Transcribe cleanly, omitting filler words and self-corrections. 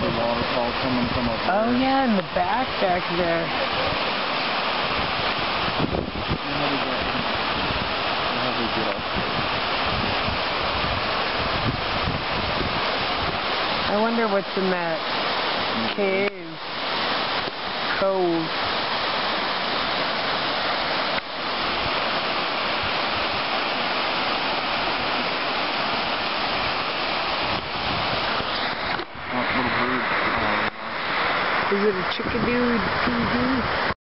The waterfall coming from up there. Oh yeah, in the back there. How do we get up? I wonder what's in that cave. Cove. Little bird. Is it a chickadee?